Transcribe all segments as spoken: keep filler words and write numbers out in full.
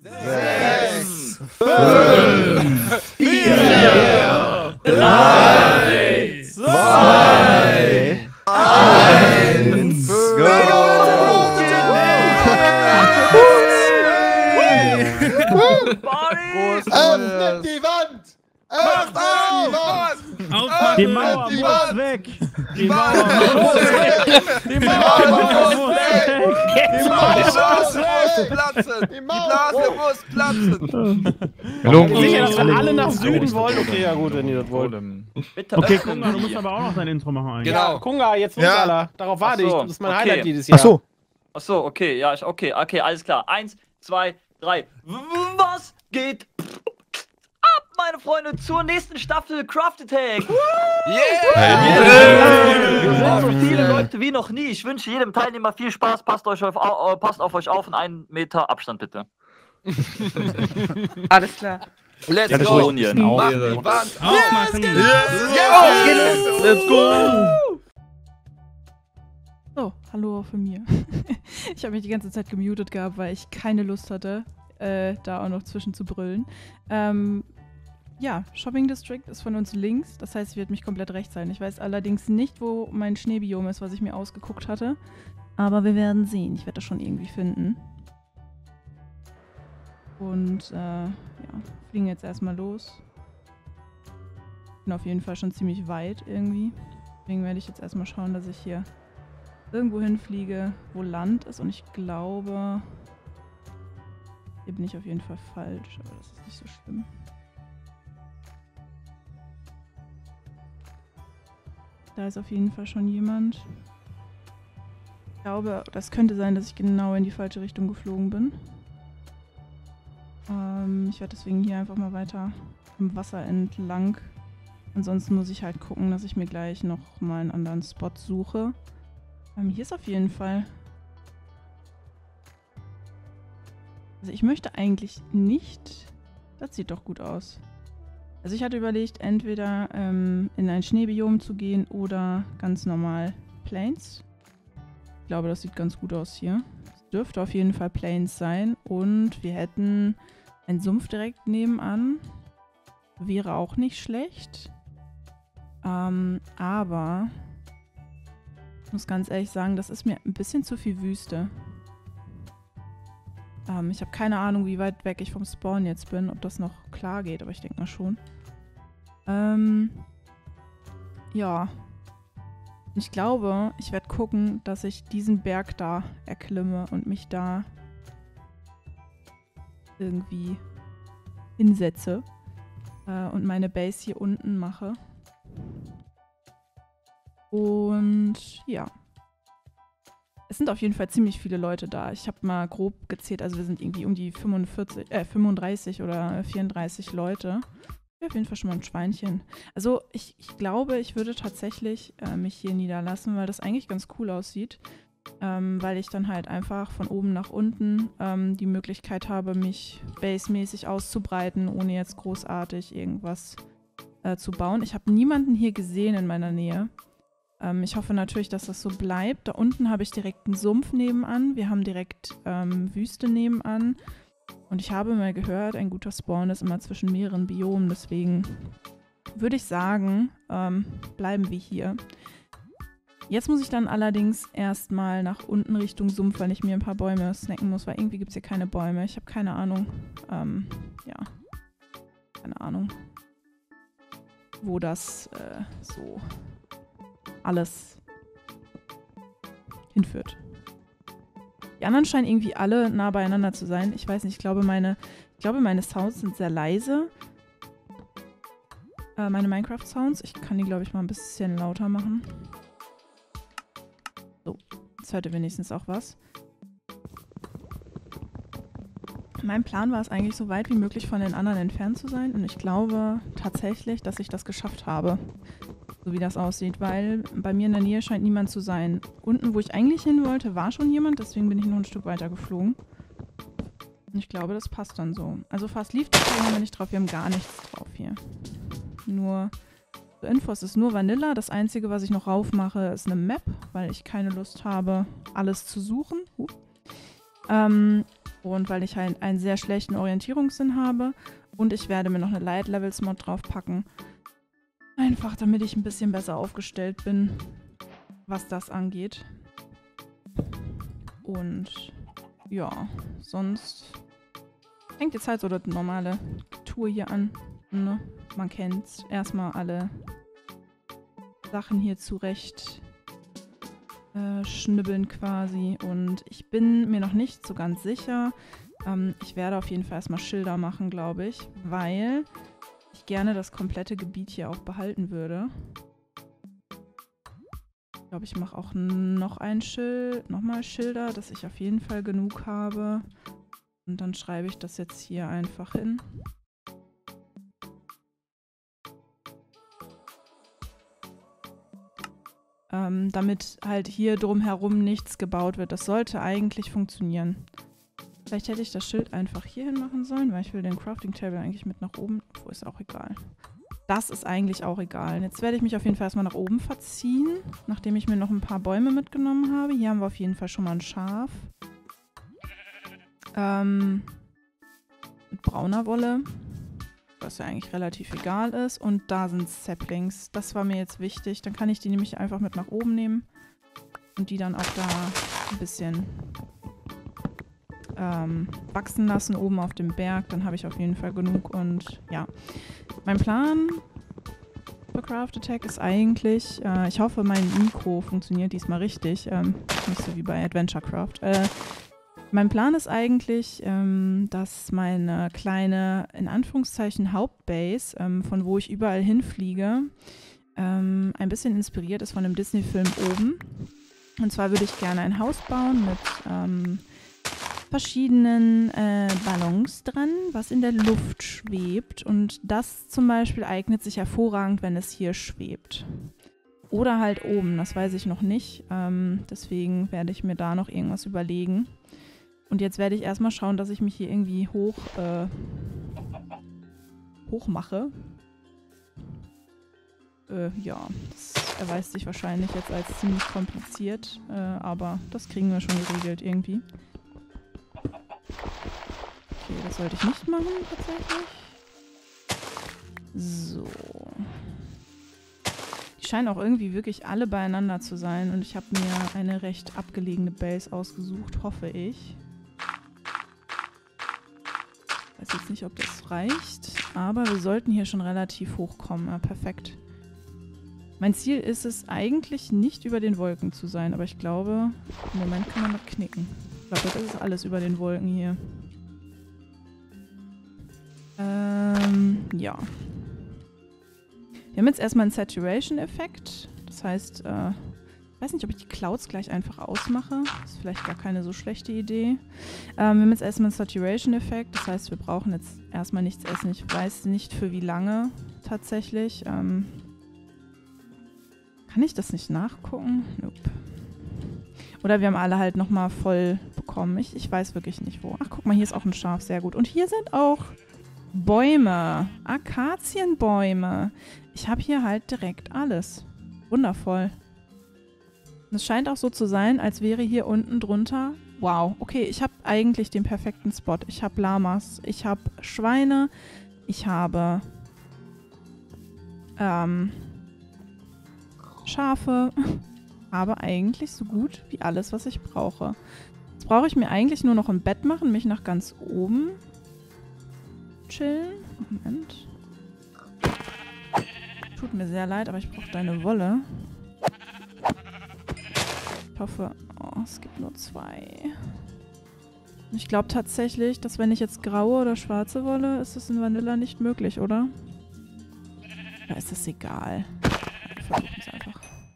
sechs, fünf, vier, drei, zwei, eins, go! Öffnet die Wand! Öffnet die Wand! Die Mauer muss weg! Die Mauer muss weg! Die Mauer muss weg! Die Mauer muss platzen! Die Blase muss platzen! Gelungen. Sicher, dass wir alle nach Süden wollen? Okay, ja gut, wenn ihr das wollt. Bitte Okay, öffnen Kunga, du musst Sie. aber auch noch dein Intro machen eigentlich. Genau. Ja, Kunga, jetzt muss Ja. aller. Darauf warte Ach so, ich. Das ist mein okay. Highlight dieses Jahr. Achso. Achso, okay, ja, ich- okay, okay, alles klar. Eins, zwei, drei. W- Was geht ab, meine Freunde, zur nächsten Staffel Craft Attack? Wir sind so viele Leute wie noch nie. Ich wünsche jedem Teilnehmer viel Spaß. Passt, euch auf, au- passt auf euch auf und einen Meter Abstand bitte. Alles klar. Let's Ja, das go! ist Yes. Mach die Wand! Aufmachen! Let's go! So, hallo auch von mir. Ich habe mich die ganze Zeit gemutet gehabt, weil ich keine Lust hatte, äh, da auch noch zwischen zu brüllen. Ähm, ja, Shopping District ist von uns links, das heißt, ich werde mich komplett rechts sein. Ich weiß allerdings nicht, wo mein Schneebiom ist, was ich mir ausgeguckt hatte. Aber wir werden sehen. Ich werde das schon irgendwie finden. Und, äh, ja, fliegen jetzt erstmal los. Bin auf jeden Fall schon ziemlich weit irgendwie. Deswegen werde ich jetzt erstmal schauen, dass ich hier irgendwo hinfliege, wo Land ist. Und ich glaube, hier bin ich auf jeden Fall falsch, aber das ist nicht so schlimm. Da ist auf jeden Fall schon jemand. Ich glaube, das könnte sein, dass ich genau in die falsche Richtung geflogen bin. Ähm, ich werde deswegen hier einfach mal weiter am Wasser entlang. Ansonsten muss ich halt gucken, dass ich mir gleich noch mal einen anderen Spot suche. Ähm, hier ist auf jeden Fall... Also ich möchte eigentlich nicht... Das sieht doch gut aus. Also ich hatte überlegt, entweder ähm, in ein Schneebiom zu gehen oder ganz normal Plains. Ich glaube, das sieht ganz gut aus hier. Es dürfte auf jeden Fall Plains sein. Und wir hätten einen Sumpf direkt nebenan. Wäre auch nicht schlecht. Ähm, aber... Ich muss ganz ehrlich sagen, das ist mir ein bisschen zu viel Wüste. Ähm, ich habe keine Ahnung, wie weit weg ich vom Spawn jetzt bin, ob das noch klar geht, aber ich denke mal schon. Ähm, ja. Ich glaube, ich werde gucken, dass ich diesen Berg da erklimme und mich da irgendwie hinsetze äh, und meine Base hier unten mache. Und ja. Es sind auf jeden Fall ziemlich viele Leute da. Ich habe mal grob gezählt, also wir sind irgendwie um die fünfundvierzig, äh, fünfunddreißig oder vierunddreißig Leute. Ja, auf jeden Fall schon mal ein Schweinchen. Also ich, ich glaube, ich würde tatsächlich äh, mich hier niederlassen, weil das eigentlich ganz cool aussieht. Ähm, weil ich dann halt einfach von oben nach unten ähm, die Möglichkeit habe, mich basemäßig auszubreiten, ohne jetzt großartig irgendwas äh, zu bauen. Ich habe niemanden hier gesehen in meiner Nähe. Ähm, ich hoffe natürlich, dass das so bleibt. Da unten habe ich direkt einen Sumpf nebenan. Wir haben direkt ähm, Wüste nebenan. Und ich habe mal gehört, ein guter Spawn ist immer zwischen mehreren Biomen. Deswegen würde ich sagen, ähm, bleiben wir hier. Jetzt muss ich dann allerdings erstmal nach unten Richtung Sumpf, weil ich mir ein paar Bäume snacken muss, weil irgendwie gibt es hier keine Bäume. Ich habe keine Ahnung. Ähm, ja. Keine Ahnung. Wo das äh, so alles hinführt. Die anderen scheinen irgendwie alle nah beieinander zu sein. Ich weiß nicht, ich glaube meine, ich glaube meine Sounds sind sehr leise. Äh, meine Minecraft-Sounds. Ich kann die, glaube ich, mal ein bisschen lauter machen. So, jetzt hört ihr wenigstens auch was. Mein Plan war es eigentlich, so weit wie möglich von den anderen entfernt zu sein. Und ich glaube tatsächlich, dass ich das geschafft habe. So wie das aussieht, weil bei mir in der Nähe scheint niemand zu sein. Unten, wo ich eigentlich hin wollte, war schon jemand, deswegen bin ich noch ein Stück weiter geflogen. Und ich glaube, das passt dann so. Also fast lief das hier nicht drauf, wir haben gar nichts drauf hier. Nur, zur Info, es ist nur Vanilla. Das Einzige, was ich noch raufmache, ist eine Map, weil ich keine Lust habe, alles zu suchen. Huh. Ähm, Und weil ich halt einen sehr schlechten Orientierungssinn habe. Und ich werde mir noch eine Light Levels Mod draufpacken. Einfach damit ich ein bisschen besser aufgestellt bin, was das angeht. Und ja, sonst fängt jetzt halt so das normale Tour hier an. Ne? Man kennt's. Erstmal alle Sachen hier zurecht äh, schnibbeln quasi. Und ich bin mir noch nicht so ganz sicher. Ähm, ich werde auf jeden Fall erstmal Schilder machen, glaube ich, weil ich gerne das komplette Gebiet hier auch behalten würde. Ich glaube, ich mache auch noch ein Schild, nochmal Schilder, dass ich auf jeden Fall genug habe. Und dann schreibe ich das jetzt hier einfach hin. Ähm, damit halt hier drumherum nichts gebaut wird. Das sollte eigentlich funktionieren. Vielleicht hätte ich das Schild einfach hier hin machen sollen, weil ich will den Crafting Table eigentlich mit nach oben. Wo ist auch egal. Das ist eigentlich auch egal. Jetzt werde ich mich auf jeden Fall erstmal nach oben verziehen, nachdem ich mir noch ein paar Bäume mitgenommen habe. Hier haben wir auf jeden Fall schon mal ein Schaf. Ähm, mit brauner Wolle, was ja eigentlich relativ egal ist. Und da sind Saplings. Das war mir jetzt wichtig. Dann kann ich die nämlich einfach mit nach oben nehmen und die dann auch da ein bisschen ähm, wachsen lassen, oben auf dem Berg. Dann habe ich auf jeden Fall genug. Und ja, mein Plan für Craft Attack ist eigentlich, äh, ich hoffe, mein Mikro funktioniert diesmal richtig. Ähm, nicht so wie bei Adventure Craft. Äh, Mein Plan ist eigentlich, ähm, dass meine kleine, in Anführungszeichen, Hauptbase, ähm, von wo ich überall hinfliege, ähm, ein bisschen inspiriert ist von dem Disney-Film Oben. Und zwar würde ich gerne ein Haus bauen mit ähm, verschiedenen äh, Ballons dran, was in der Luft schwebt. Und das zum Beispiel eignet sich hervorragend, wenn es hier schwebt. Oder halt oben, das weiß ich noch nicht. Ähm, deswegen werde ich mir da noch irgendwas überlegen. Und jetzt werde ich erstmal schauen, dass ich mich hier irgendwie hoch, äh, hoch mache. Äh, ja, das erweist sich wahrscheinlich jetzt als ziemlich kompliziert, äh, aber das kriegen wir schon geregelt irgendwie. Okay, das sollte ich nicht machen, tatsächlich. So. Die scheinen auch irgendwie wirklich alle beieinander zu sein und ich habe mir eine recht abgelegene Base ausgesucht, hoffe ich. Ich weiß jetzt nicht, ob das reicht, aber wir sollten hier schon relativ hoch kommen. Ja, perfekt. Mein Ziel ist es eigentlich nicht über den Wolken zu sein, aber ich glaube, im Moment kann man das knicken. Ich glaube, das ist alles über den Wolken hier. Ähm, ja. Wir haben jetzt erstmal einen Saturation-Effekt. Das heißt, äh, ich weiß nicht, ob ich die Clouds gleich einfach ausmache. Das ist vielleicht gar keine so schlechte Idee. Ähm, wir haben jetzt erstmal einen Saturation-Effekt. Das heißt, wir brauchen jetzt erstmal nichts essen. Ich weiß nicht, für wie lange tatsächlich. Ähm, kann ich das nicht nachgucken? Nope. Oder wir haben alle halt nochmal voll bekommen. Ich, ich weiß wirklich nicht, wo. Ach, guck mal, hier ist auch ein Schaf. Sehr gut. Und hier sind auch Bäume. Akazienbäume. Ich habe hier halt direkt alles. Wundervoll. Und es scheint auch so zu sein, als wäre hier unten drunter... Wow, okay, ich habe eigentlich den perfekten Spot. Ich habe Lamas, ich habe Schweine, ich habe ähm, Schafe. Aber eigentlich so gut wie alles, was ich brauche. Jetzt brauche ich mir eigentlich nur noch ein Bett machen, mich nach ganz oben chillen. Moment. Tut mir sehr leid, aber ich brauche deine Wolle. Ich hoffe, oh, es gibt nur zwei. Ich glaube tatsächlich, dass wenn ich jetzt graue oder schwarze Wolle, ist das in Vanilla nicht möglich, oder? Oder ist das egal? Wir versuchen es einfach.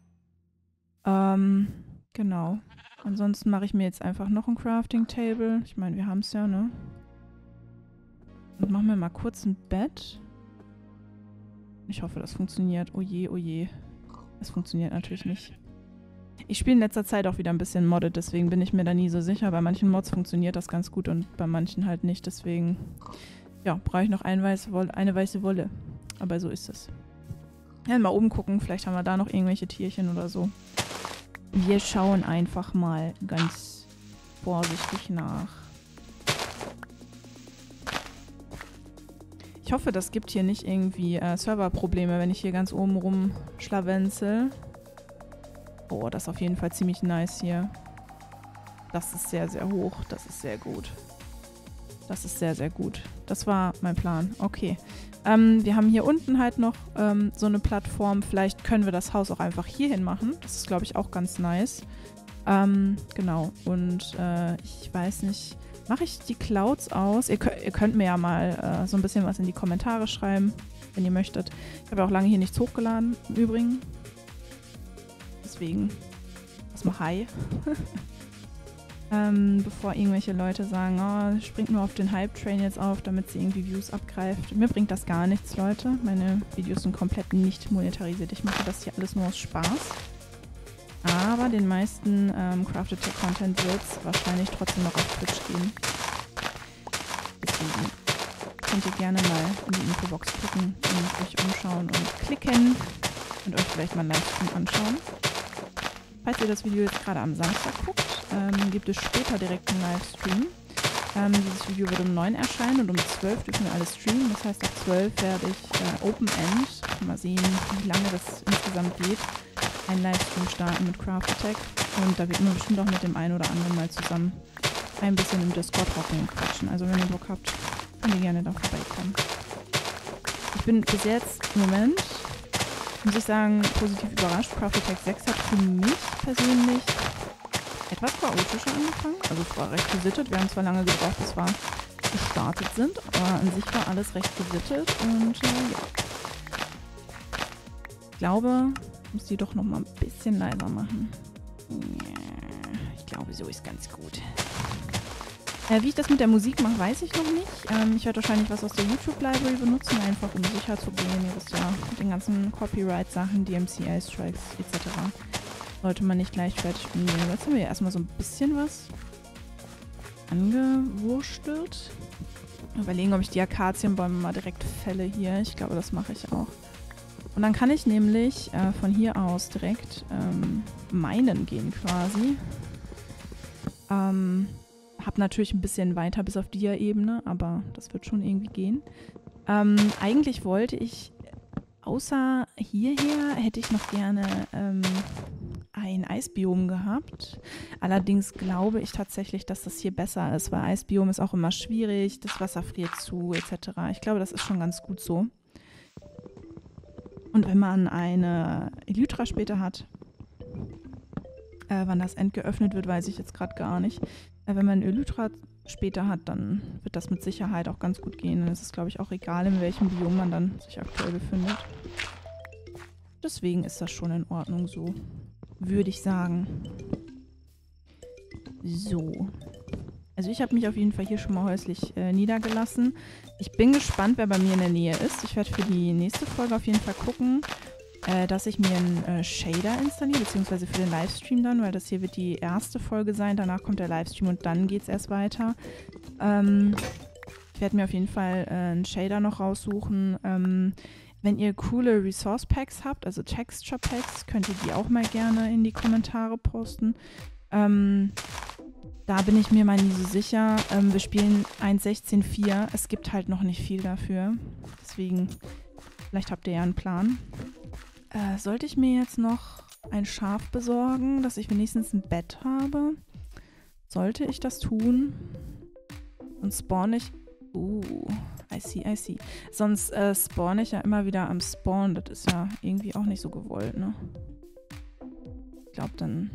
Ähm, genau. Ansonsten mache ich mir jetzt einfach noch ein Crafting Table. Ich meine, wir haben es ja, ne? Und machen wir mal kurz ein Bett. Ich hoffe, das funktioniert. Oh je, oh je. Es funktioniert natürlich nicht. Ich spiele in letzter Zeit auch wieder ein bisschen modded, deswegen bin ich mir da nie so sicher. Bei manchen Mods funktioniert das ganz gut und bei manchen halt nicht. Deswegen, ja, brauche ich noch ein weiße Wolle, eine weiße Wolle. Aber so ist es. Ja, mal oben gucken, vielleicht haben wir da noch irgendwelche Tierchen oder so. Wir schauen einfach mal ganz vorsichtig nach. Ich hoffe, das gibt hier nicht irgendwie äh, Serverprobleme, wenn ich hier ganz oben rum schlawenzel. Oh, das ist auf jeden Fall ziemlich nice hier. Das ist sehr, sehr hoch. Das ist sehr gut. Das ist sehr, sehr gut. Das war mein Plan. Okay. Ähm, wir haben hier unten halt noch ähm, so eine Plattform. Vielleicht können wir das Haus auch einfach hierhin machen. Das ist, glaube ich, auch ganz nice. Ähm, genau. Und äh, ich weiß nicht, mache ich die Clouds aus? Ihr, könnt, ihr könnt mir ja mal äh, so ein bisschen was in die Kommentare schreiben, wenn ihr möchtet. Ich habe ja auch lange hier nichts hochgeladen, im Übrigen. Deswegen erstmal hi. ähm, bevor irgendwelche Leute sagen, oh, springt nur auf den Hype-Train jetzt auf, damit sie irgendwie Views abgreift. Mir bringt das gar nichts, Leute. Meine Videos sind komplett nicht monetarisiert. Ich mache das hier alles nur aus Spaß. Aber den meisten ähm, Crafted Tech Content wird es wahrscheinlich trotzdem noch auf Twitch gehen. Deswegen könnt ihr gerne mal in die Infobox gucken und euch umschauen und klicken und euch vielleicht mal einen Livestream anschauen. Falls ihr das Video jetzt gerade am Samstag guckt, ähm, gibt es später direkt einen Livestream. Ähm, dieses Video wird um neun erscheinen und um zwölf dürfen wir alles streamen. Das heißt, ab zwölf werde ich äh, Open End, mal sehen, wie lange das insgesamt geht, einen Livestream starten mit Crafted Tech. Und da wird man bestimmt auch mit dem einen oder anderen mal zusammen ein bisschen im Discord hocken und quatschen. Also wenn ihr Bock habt, könnt ihr gerne da vorbeikommen. Ich bin bis jetzt im Moment, muss ich sagen, positiv überrascht. Crafted Tech sechs hat für mich persönlich etwas chaotischer angefangen. Also es war recht gesittet. Wir haben zwar lange gebraucht, bis wir gestartet sind, aber an sich war alles recht gesittet und äh, ja. Ich glaube, ich muss die doch noch mal ein bisschen leiser machen. Ich glaube, so ist ganz gut. Äh, wie ich das mit der Musik mache, weiß ich noch nicht. Ähm, ich werde wahrscheinlich was aus der YouTube-Library benutzen, einfach um sicher zu gehen. Ihr wisst ja, mit den ganzen Copyright-Sachen, D M C A-Strikes et cetera sollte man nicht leichtfertig umgehen. Jetzt haben wir ja erstmal so ein bisschen was angewurstelt. Überlegen, ob ich die Akazienbäume mal direkt fälle hier. Ich glaube, das mache ich auch. Und dann kann ich nämlich äh, von hier aus direkt ähm, minen gehen quasi. Ähm, hab natürlich ein bisschen weiter bis auf Dia-Ebene, aber das wird schon irgendwie gehen. Ähm, eigentlich wollte ich, außer hierher, hätte ich noch gerne ähm, ein Eisbiom gehabt. Allerdings glaube ich tatsächlich, dass das hier besser ist, weil Eisbiom ist auch immer schwierig, das Wasser friert zu et cetera. Ich glaube, das ist schon ganz gut so. Und wenn man eine Elytra später hat, äh, wann das End geöffnet wird, weiß ich jetzt gerade gar nicht. Äh, wenn man ein Elytra später hat, dann wird das mit Sicherheit auch ganz gut gehen. Und es ist, glaube ich, auch egal, in welchem Biom man dann sich aktuell befindet. Deswegen ist das schon in Ordnung so, würde ich sagen. So. Also ich habe mich auf jeden Fall hier schon mal häuslich äh, niedergelassen. Ich bin gespannt, wer bei mir in der Nähe ist. Ich werde für die nächste Folge auf jeden Fall gucken, äh, dass ich mir einen äh, Shader installiere, beziehungsweise für den Livestream dann, weil das hier wird die erste Folge sein. Danach kommt der Livestream und dann geht es erst weiter. Ähm, ich werde mir auf jeden Fall äh, einen Shader noch raussuchen. Ähm, wenn ihr coole Resource Packs habt, also Texture Packs, könnt ihr die auch mal gerne in die Kommentare posten. Ähm, da bin ich mir mal nie so sicher. Ähm, wir spielen eins Punkt sechzehn Punkt vier. Es gibt halt noch nicht viel dafür. Deswegen, vielleicht habt ihr ja einen Plan. Äh, sollte ich mir jetzt noch ein Schaf besorgen, dass ich wenigstens ein Bett habe? Sollte ich das tun? Und spawn ich... Uh, I see, I see. Sonst äh, spawn ich ja immer wieder am Spawn. Das ist ja irgendwie auch nicht so gewollt, ne? Ich glaube, dann...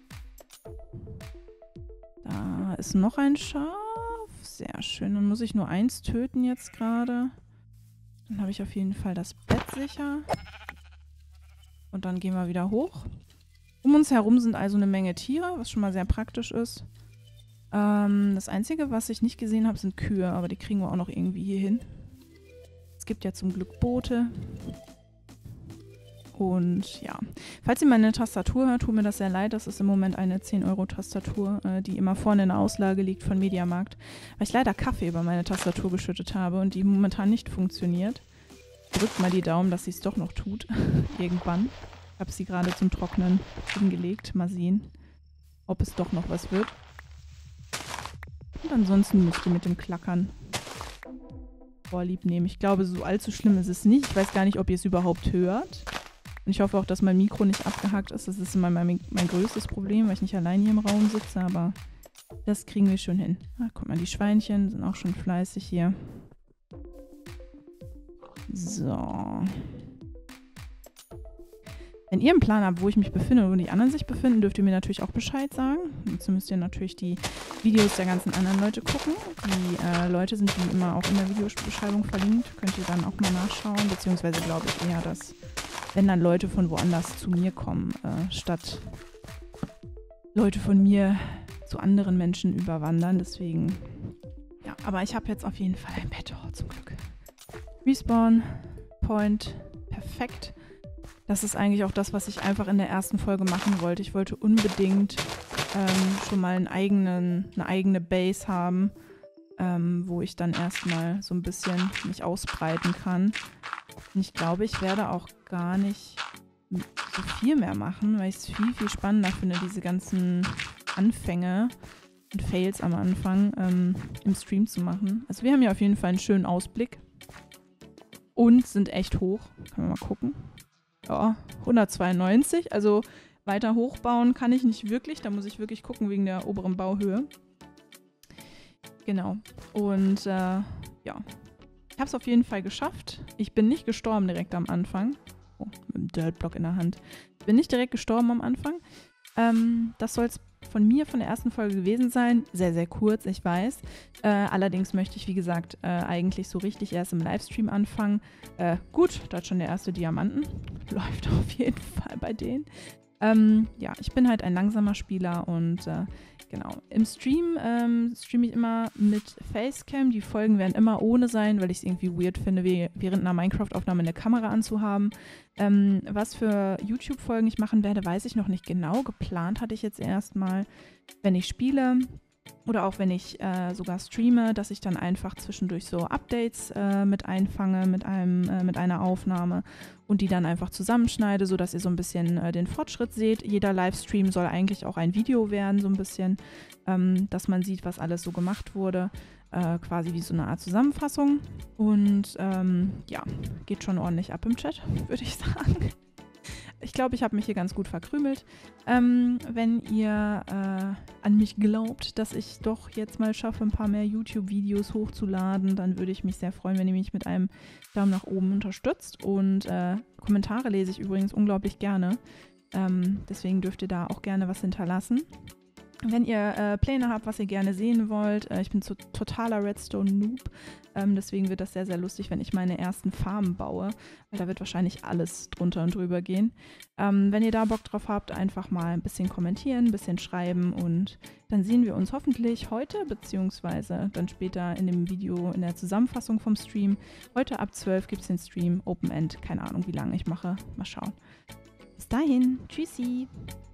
Da ist noch ein Schaf. Sehr schön. Dann muss ich nur eins töten jetzt gerade. Dann habe ich auf jeden Fall das Bett sicher. Und dann gehen wir wieder hoch. Um uns herum sind also eine Menge Tiere, was schon mal sehr praktisch ist. Ähm, das Einzige, was ich nicht gesehen habe, sind Kühe. Aber die kriegen wir auch noch irgendwie hier hin. Es gibt ja zum Glück Boote. Und ja, falls ihr meine Tastatur hört, tut mir das sehr leid. Das ist im Moment eine zehn Euro Tastatur, äh, die immer vorne in der Auslage liegt von Mediamarkt. Weil ich leider Kaffee über meine Tastatur geschüttet habe und die momentan nicht funktioniert. Drückt mal die Daumen, dass sie es doch noch tut. Irgendwann. Ich habe sie gerade zum Trocknen hingelegt. Mal sehen, ob es doch noch was wird. Und ansonsten müsst ihr mit dem Klackern vorlieb nehmen. Ich glaube, so allzu schlimm ist es nicht. Ich weiß gar nicht, ob ihr es überhaupt hört. Und ich hoffe auch, dass mein Mikro nicht abgehackt ist. Das ist immer mein, mein größtes Problem, weil ich nicht allein hier im Raum sitze, aber das kriegen wir schon hin. Ah, guck mal, die Schweinchen sind auch schon fleißig hier. So. Wenn ihr einen Plan habt, wo ich mich befinde und wo die anderen sich befinden, dürft ihr mir natürlich auch Bescheid sagen. Dazu müsst ihr natürlich die Videos der ganzen anderen Leute gucken. Die äh, Leute sind wie immer auch in der Videobeschreibung verlinkt. Könnt ihr dann auch mal nachschauen. Beziehungsweise glaube ich eher, dass, wenn dann Leute von woanders zu mir kommen, äh, statt Leute von mir zu anderen Menschen überwandern. Deswegen, ja. Aber ich habe jetzt auf jeden Fall ein Bett. Oh, zum Glück. Respawn Point. Perfekt. Das ist eigentlich auch das, was ich einfach in der ersten Folge machen wollte. Ich wollte unbedingt ähm, schon mal einen eigenen, eine eigene Base haben, ähm, wo ich dann erstmal so ein bisschen mich ausbreiten kann. Und ich glaube, ich werde auch gar nicht so viel mehr machen, weil ich es viel, viel spannender finde, diese ganzen Anfänge und Fails am Anfang ähm, im Stream zu machen. Also wir haben ja auf jeden Fall einen schönen Ausblick und sind echt hoch. Können wir mal gucken. Ja, hundertzweiundneunzig, also weiter hochbauen kann ich nicht wirklich, da muss ich wirklich gucken wegen der oberen Bauhöhe. Genau, und äh, ja, ich habe es auf jeden Fall geschafft. Ich bin nicht gestorben direkt am Anfang. Oh, mit dem Dirtblock in der Hand. Ich bin nicht direkt gestorben am Anfang. Ähm, das soll es von mir, von der ersten Folge gewesen sein. Sehr, sehr kurz, ich weiß. Äh, allerdings möchte ich, wie gesagt, äh, eigentlich so richtig erst im Livestream anfangen. Äh, gut, da hat schon der erste Diamanten. Läuft auf jeden Fall bei denen. Ähm, ja, ich bin halt ein langsamer Spieler und äh, genau. Im Stream ähm, streame ich immer mit Facecam. Die Folgen werden immer ohne sein, weil ich es irgendwie weird finde, wie, während einer Minecraft-Aufnahme eine Kamera anzuhaben. Ähm, was für YouTube-Folgen ich machen werde, weiß ich noch nicht genau. Geplant hatte ich jetzt erstmal, wenn ich spiele oder auch wenn ich äh, sogar streame, dass ich dann einfach zwischendurch so Updates äh, mit einfange mit, einem, äh, mit einer Aufnahme und die dann einfach zusammenschneide, sodass ihr so ein bisschen äh, den Fortschritt seht. Jeder Livestream soll eigentlich auch ein Video werden, so ein bisschen, ähm, dass man sieht, was alles so gemacht wurde. Äh, quasi wie so eine Art Zusammenfassung. Und ähm, ja, geht schon ordentlich ab im Chat, würde ich sagen. Ich glaube, ich habe mich hier ganz gut verkrümelt. Ähm, wenn ihr äh, an mich glaubt, dass ich doch jetzt mal schaffe, ein paar mehr YouTube-Videos hochzuladen, dann würde ich mich sehr freuen, wenn ihr mich mit einem Daumen nach oben unterstützt. Und äh, Kommentare lese ich übrigens unglaublich gerne. Ähm, deswegen dürft ihr da auch gerne was hinterlassen. Wenn ihr äh, Pläne habt, was ihr gerne sehen wollt, äh, ich bin so totaler Redstone-Noob, ähm, deswegen wird das sehr, sehr lustig, wenn ich meine ersten Farmen baue, weil da wird wahrscheinlich alles drunter und drüber gehen. Ähm, wenn ihr da Bock drauf habt, einfach mal ein bisschen kommentieren, ein bisschen schreiben und dann sehen wir uns hoffentlich heute, beziehungsweise dann später in dem Video in der Zusammenfassung vom Stream. Heute ab zwölf gibt es den Stream, Open End, keine Ahnung, wie lange ich mache, mal schauen. Bis dahin, tschüssi!